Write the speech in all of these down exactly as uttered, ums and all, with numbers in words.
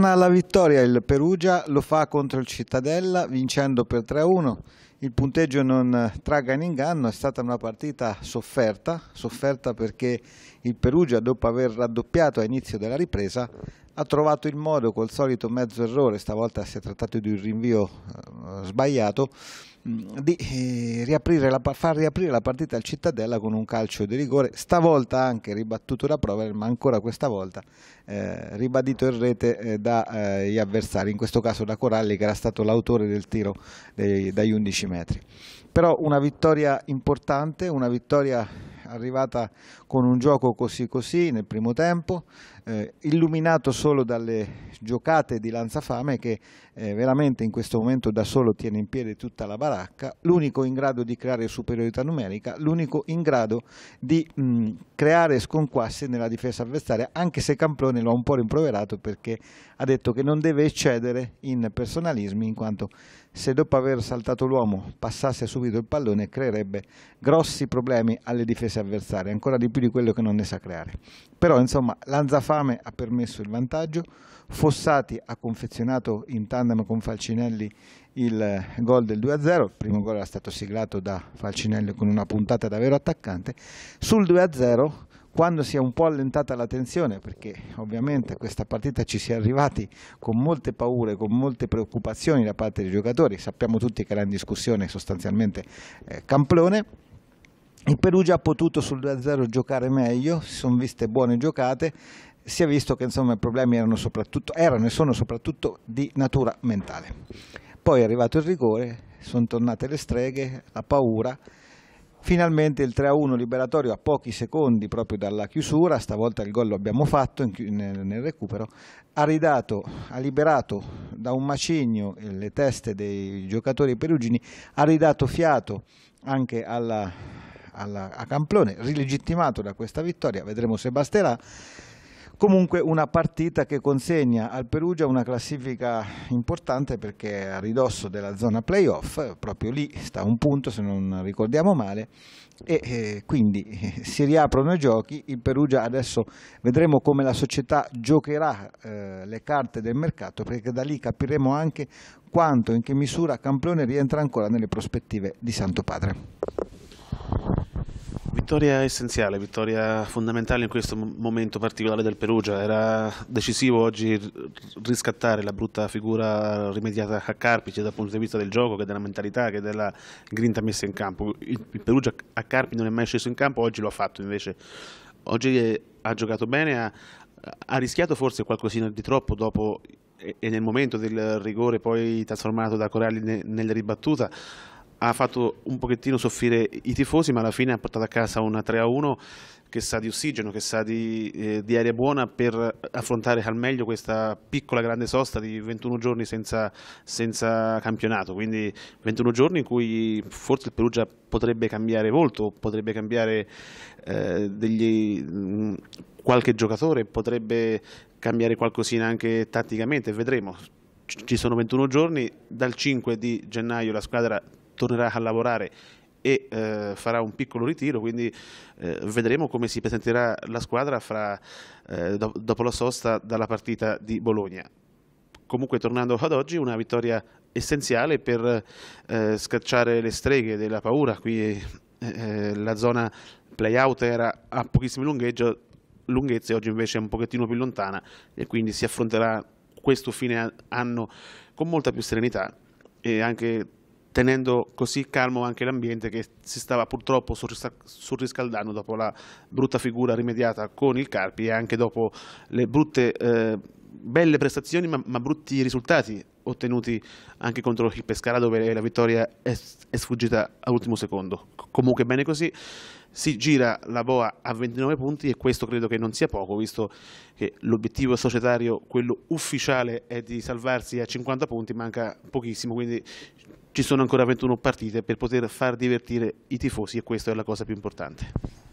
Torna alla vittoria il Perugia, lo fa contro il Cittadella vincendo per tre a uno. Il punteggio non tragga in inganno, è stata una partita sofferta, sofferta perché il Perugia, dopo aver raddoppiato a inizio della ripresa, ha trovato il modo, col solito mezzo errore, stavolta si è trattato di un rinvio eh, sbagliato, di eh, riaprire la, far riaprire la partita al Cittadella con un calcio di rigore, stavolta anche ribattuto da Prover, ma ancora questa volta eh, ribadito in rete eh, dagli eh, avversari, in questo caso da Coralli, che era stato l'autore del tiro dei, dagli undici metri. Però una vittoria importante, una vittoria arrivata con un gioco così così nel primo tempo, eh, illuminato solo dalle giocate di Lanzafame che eh, veramente in questo momento da solo tiene in piedi tutta la baracca, l'unico in grado di creare superiorità numerica, l'unico in grado di mh, creare sconquassi nella difesa avversaria, anche se Camplone lo ha un po' rimproverato perché ha detto che non deve eccedere in personalismi, in quanto se dopo aver saltato l'uomo passasse subito il pallone creerebbe grossi problemi alle difese avversarie, ancora di più di quello che non ne sa creare. Però insomma Lanzafame ha permesso il vantaggio, Fossati ha confezionato in tandem con Falcinelli il gol del due a zero, il primo gol era stato siglato da Falcinelli con una puntata da vero attaccante. Sul due a zero, quando si è un po' allentata la tensione, perché ovviamente a questa partita ci si è arrivati con molte paure, con molte preoccupazioni da parte dei giocatori, sappiamo tutti che era in discussione sostanzialmente eh, Camplone, il Perugia ha potuto sul due a zero giocare meglio, si sono viste buone giocate, si è visto che insomma i problemi erano, soprattutto, erano e sono soprattutto di natura mentale. Poi è arrivato il rigore, sono tornate le streghe, la paura. Finalmente il tre a uno liberatorio a pochi secondi proprio dalla chiusura, stavolta il gol lo abbiamo fatto nel, nel recupero, ha ridato, ha liberato da un macigno le teste dei giocatori perugini, ha ridato fiato anche alla, alla, a Camplone, rilegittimato da questa vittoria, vedremo se basterà. Comunque una partita che consegna al Perugia una classifica importante perché è a ridosso della zona playoff, proprio lì sta un punto se non ricordiamo male, e eh, quindi eh, si riaprono i giochi. Il Perugia adesso vedremo come la società giocherà eh, le carte del mercato, perché da lì capiremo anche quanto, in che misura Camplone rientra ancora nelle prospettive di Santo Padre. Vittoria essenziale, vittoria fondamentale in questo momento particolare del Perugia. Era decisivo oggi riscattare la brutta figura rimediata a Carpi, sia dal punto di vista del gioco che della mentalità che della grinta messa in campo. Il, il Perugia a Carpi non è mai sceso in campo, oggi lo ha fatto invece. Oggi è, ha giocato bene, ha, ha rischiato forse qualcosina di troppo dopo e, e nel momento del rigore poi trasformato da Coralli ne, nella ribattuta. Ha fatto un pochettino soffrire i tifosi, ma alla fine ha portato a casa una tre a uno che sa di ossigeno, che sa di, eh, di aria buona per affrontare al meglio questa piccola grande sosta di ventuno giorni senza, senza campionato, quindi ventuno giorni in cui forse il Perugia potrebbe cambiare volto, potrebbe cambiare eh, degli, mh, qualche giocatore, potrebbe cambiare qualcosina anche tatticamente, vedremo. Ci sono ventuno giorni, dal cinque di gennaio la squadra tornerà a lavorare e eh, farà un piccolo ritiro, quindi eh, vedremo come si presenterà la squadra fra, eh, do dopo la sosta dalla partita di Bologna. Comunque, tornando ad oggi, una vittoria essenziale per eh, scacciare le streghe della paura. Qui eh, la zona play-out era a pochissime lunghezze, oggi invece è un pochettino più lontana e quindi si affronterà questo fine anno con molta più serenità e anche tenendo così calmo anche l'ambiente che si stava purtroppo surriscaldando dopo la brutta figura rimediata con il Carpi e anche dopo le brutte, eh, belle prestazioni ma, ma brutti risultati ottenuti anche contro il Pescara, dove la vittoria è, è sfuggita all'ultimo secondo. Comunque bene così, si gira la boa a ventinove punti e questo credo che non sia poco, visto che l'obiettivo societario, quello ufficiale, è di salvarsi a cinquanta punti, manca pochissimo, quindi ci sono ancora ventuno partite per poter far divertire i tifosi e questa è la cosa più importante.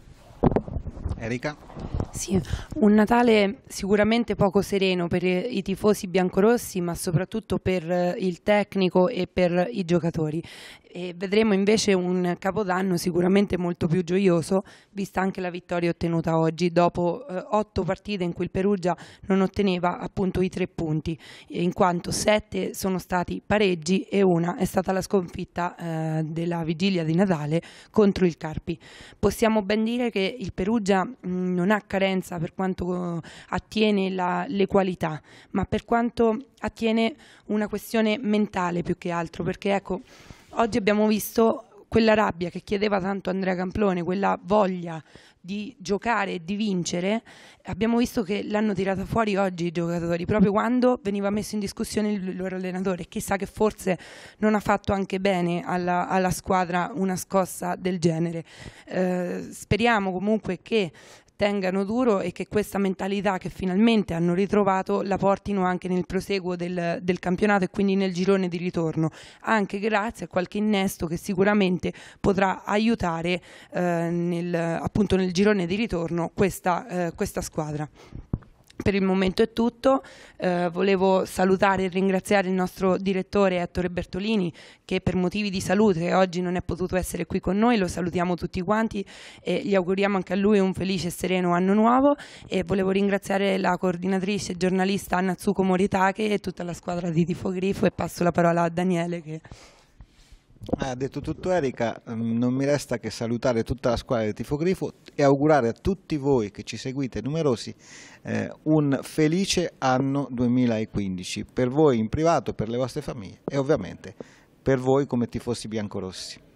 Erika? Sì, un Natale sicuramente poco sereno per i tifosi biancorossi, ma soprattutto per il tecnico e per i giocatori. e vedremo invece un Capodanno sicuramente molto più gioioso, vista anche la vittoria ottenuta oggi dopo eh, otto partite in cui il Perugia non otteneva appunto i tre punti, in quanto sette sono stati pareggi e una è stata la sconfitta eh, della vigilia di Natale contro il Carpi. Possiamo ben dire che il Perugia mh, non ha carenza per quanto attiene la, le qualità, ma per quanto attiene una questione mentale più che altro, perché ecco, oggi abbiamo visto quella rabbia che chiedeva tanto Andrea Camplone, quella voglia di giocare e di vincere, abbiamo visto che l'hanno tirata fuori oggi i giocatori, proprio quando veniva messo in discussione il loro allenatore. Chissà che forse non ha fatto anche bene alla, alla squadra una scossa del genere. Eh, speriamo comunque che tengano duro e che questa mentalità che finalmente hanno ritrovato la portino anche nel proseguo del, del campionato e quindi nel girone di ritorno, anche grazie a qualche innesto che sicuramente potrà aiutare eh, nel, appunto nel girone di ritorno questa, eh, questa squadra. Per il momento è tutto, eh, volevo salutare e ringraziare il nostro direttore Ettore Bertolini, che per motivi di salute oggi non è potuto essere qui con noi, lo salutiamo tutti quanti e gli auguriamo anche a lui un felice e sereno anno nuovo, e volevo ringraziare la coordinatrice e giornalista Natsuko Moritake e tutta la squadra di Tifogrifo, e passo la parola a Daniele che... Ha detto tutto Erika, non mi resta che salutare tutta la squadra del Tifogrifo e augurare a tutti voi che ci seguite numerosi eh, un felice anno duemilaquindici, per voi in privato, per le vostre famiglie e ovviamente per voi come tifosi biancorossi.